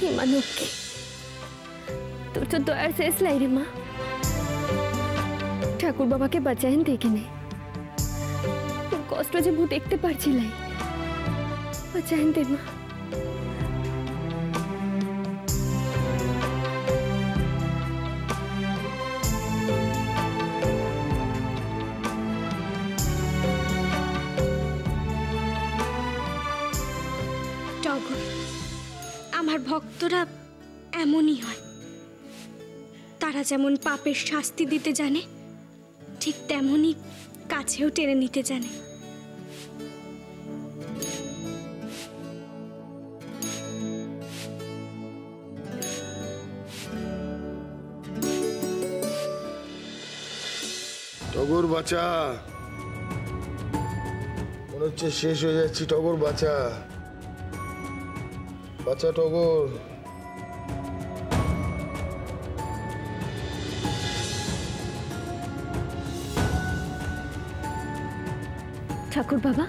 हेमा लक्ष्मी তোর তো দয়ার শেষ লাই রে মা। ঠাকুর বাবাকে বাঁচায়েন দেখে নে, তোর কষ্ট যে ভূ দেখতে পারছি লাই, বাঁচায়েন দে মা। টগর, আমার ভক্তরা এমনই হয়। তারা যেমন পাপের শাস্তি দিতে জানে, ঠিক তেমনই কাছেও টেনে নিতে জানে। টগর বাঁচা, মনে হচ্ছে শেষ হয়ে যাচ্ছি। টগর বাঁচা, বাঁচা টগর। ঠাকুর বাবা,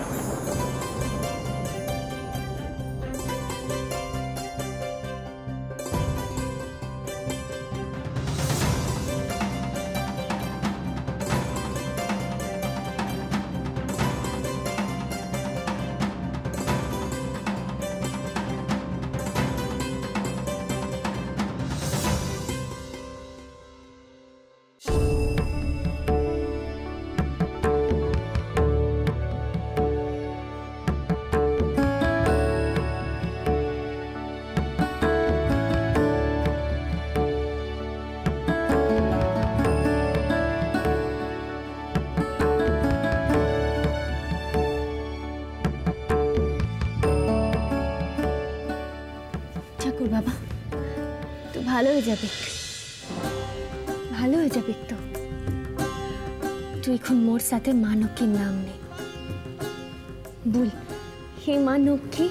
ঠাকুর বাবা, তো ভালো হয়ে যাবে, ভালো হয়ে যাবে। তো তুই এখন মোর সাথে মা লক্ষ্মীর নাম নে, বল হে মা লক্ষ্মী।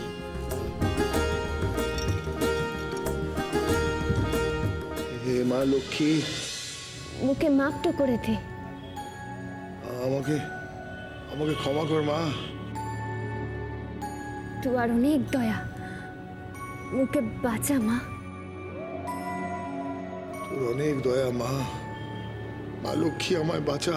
হে মা লক্ষ্মী, মুখে মাপ তো করে দে। আমাকে আমাকে ক্ষমা কর মা। তুই আর অনেক দয়া, মুখে বাঁচা মা। তোর অনেক দয়া মা। মা লক্ষ্মী আমায় বাঁচা,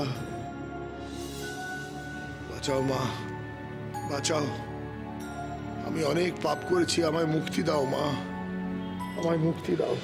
বাঁচাও মা, বাঁচাও। আমি অনেক পাপ করেছি, আমায় মুক্তি দাও মা, আমায় মুক্তি দাও।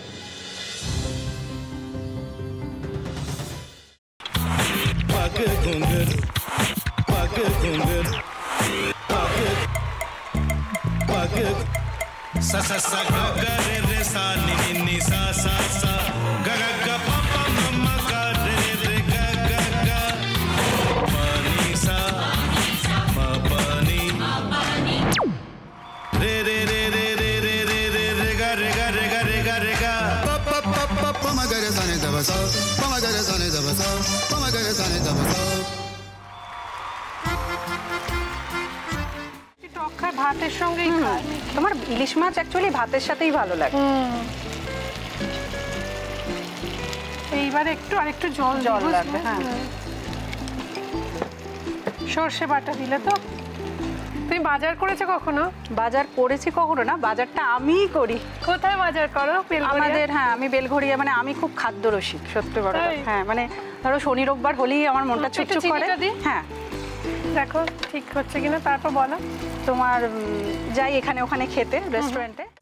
sa sa sa ga ga re re sa ni ni ni sa sa sa ga ga ga pa pa ma ma ga re re ga ga ga pa ni sa ma pa ni re re re re re re re re re ga re ga re ga re ga re ga pa pa pa pa pa ma ga re sa ni da ba sa pa ma ga re sa ni da ba sa pa ma ga re sa ni da ba sa ভাতের সঙ্গেই খায়। তোমার ইলিশ মাছ actually ভাতের সাথেই ভালো লাগে। এইবার একটু আরেকটু জল লাগবে। হ্যাঁ, সর্ষে বাটা দিলে তো। তুমি বাজার করেছো কখনো? বাজার করেছি কখনো না, বাজারটা আমিই করি। কোথায় বাজার করো? আমাদের, হ্যাঁ, আমি বেলঘড়িয়া, মানে আমি খুব খাদ্যরসিক, সত্যি বড়। হ্যাঁ, মানে ধরো শনি রোববার হলেই আমার মনটা চুপচুপ করে। হ্যাঁ, দেখো ঠিক হচ্ছে কিনা, তারপর বলো। তোমার যাই এখানে ওখানে খেতে, রেস্টুরেন্টে।